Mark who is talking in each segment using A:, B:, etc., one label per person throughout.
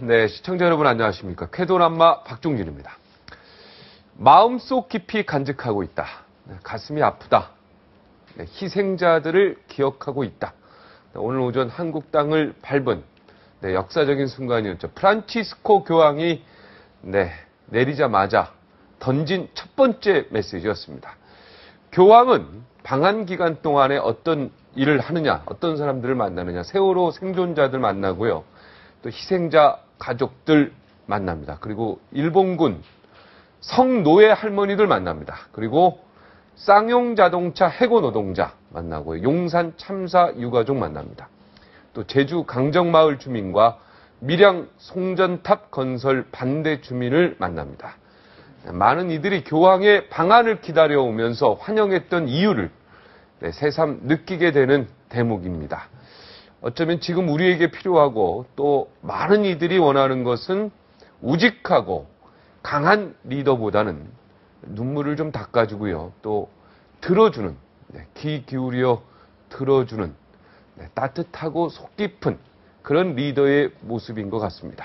A: 네, 시청자 여러분 안녕하십니까. 쾌도남마 박종진입니다. 마음속 깊이 간직하고 있다. 네, 가슴이 아프다. 네, 희생자들을 기억하고 있다. 네, 오늘 오전 한국 땅을 밟은 역사적인 순간이었죠. 프란치스코 교황이 내리자마자 던진 첫 번째 메시지였습니다. 교황은 방한 기간 동안에 어떤 일을 하느냐, 어떤 사람들을 만나느냐, 세월호 생존자들 만나고요. 또 희생자 가족들 만납니다. 그리고 일본군 성노예 할머니들 만납니다. 그리고 쌍용 자동차 해고 노동자 만나고요. 용산 참사 유가족 만납니다. 또 제주 강정마을 주민과 밀양 송전탑 건설 반대 주민을 만납니다. 많은 이들이 교황의 방한을 기다려오면서 환영했던 이유를 새삼 느끼게 되는 대목입니다. 어쩌면 지금 우리에게 필요하고 또 많은 이들이 원하는 것은 우직하고 강한 리더보다는 눈물을 좀 닦아주고요. 또 들어주는, 귀 기울여 들어주는 따뜻하고 속 깊은 그런 리더의 모습인 것 같습니다.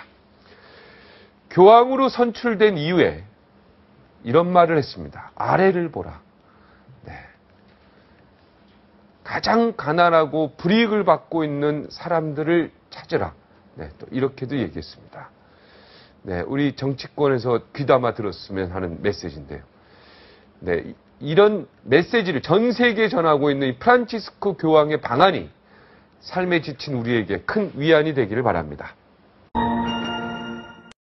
A: 교황으로 선출된 이후에 이런 말을 했습니다. 아래를 보라. 가장 가난하고 불이익을 받고 있는 사람들을 찾으라. 또 이렇게도 얘기했습니다. 우리 정치권에서 귀담아 들었으면 하는 메시지인데요. 이런 메시지를 전 세계에 전하고 있는 이 프란치스코 교황의 방안이 삶에 지친 우리에게 큰 위안이 되기를 바랍니다.